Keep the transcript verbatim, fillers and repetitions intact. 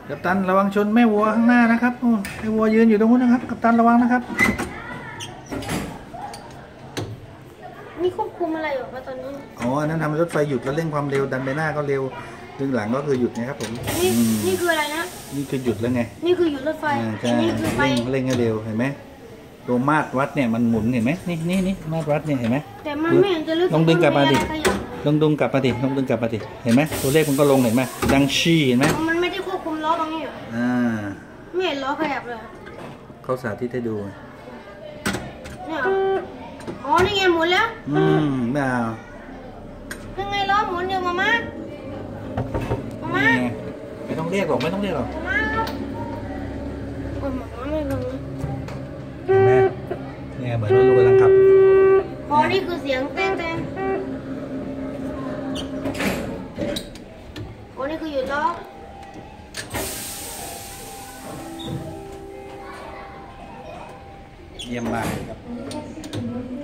กัปตันระวังชนแม่วัวข้างหน้านะครับโอ้แม่วัวยืนอยู่ตรงนู้นนะครับกัปตันระวังนะครับนี่ควบคุมอะไรอยู่วะตอนนี้อ๋อนั้นทำรถไฟหยุดแล้วเร่งความเร็วดันไปหน้าก็เร็วดึงหลังก็คือหยุดนะครับผมนี่นี่คืออะไรนะนี่คือหยุดแล้วไงนี่คือหยุดรถไฟอันนี้คือไฟเร่งให้เร็วเห็นไหมตัวมาตรวัดเนี่ยมันหมุนเห็นไหมนี่นี่นี่มาตรวัดเนี่ยเห็นไหมแต่มันไม่เห็นจะลึกลองดึงกลับมาดิลองดึงกลับมาดิลองดึงกลับมาดิเห็นไหมตัวเลขมันก็ลงเห็นไหมดังชี้เห็นไหมมันไม่ได้ควบคุมล้อตรงนี้อ่าไม่เห็นล้อขยับเลยเขาสาธิตให้ดูเนี่ยอ๋อนี่ไงหมุนแล้วอืมดาวยังไงล้อหมุนอยู่มาม่ามาม่าไม่ต้องเรียกหรอกไม่ต้องเรียกหรอกมาม่าโอ้ยมาม่าไม่ลงเนี่ยเหมือนว่าลูกกำลังขับพอนี่คือเสียงเต้นเต้นโอ้นี่คือหยุดล้อเยี่ยมมากครับ